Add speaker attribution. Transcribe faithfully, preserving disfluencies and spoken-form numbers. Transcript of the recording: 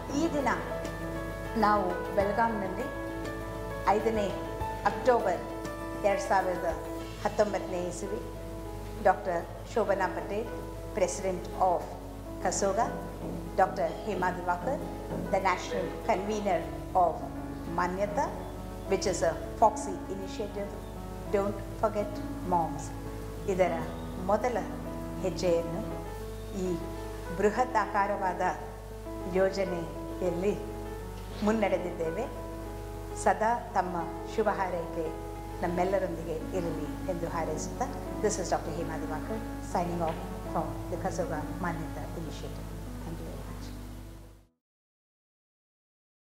Speaker 1: ಈ ದಿನ ನಾವು ಬೆಳಗಾಂನಲ್ಲಿ ಐದನೇ ಅಕ್ಟೋಬರ್ ಎರಡು ಸಾವಿರದ ಹತ್ತೊಂಬತ್ತನೇ ಇಸವಿ doctor Shobhana Patel, President of KSOGA, Doctor Hema Divakar, the National Convener of Manyata, which is a Foxy initiative, Don't Forget Moms. ಇದರ ಮೊದಲ ಹೆಜ್ಜೆಯನ್ನು ಈ ಬೃಹದಾಕಾರವಾದ ಯೋಜನೆಯಲ್ಲಿ ಮುನ್ನಡೆದಿದ್ದೇವೆ. ಸದಾ ತಮ್ಮ ಶುಭ ಹಾರೈಕೆ ನಮ್ಮೆಲ್ಲರೊಂದಿಗೆ ಇರಲಿ ಎಂದು ಹಾರೈಸುತ್ತಾ, this is doctor Hema Diwakar signing off from the KSOGA-Manyata initiative.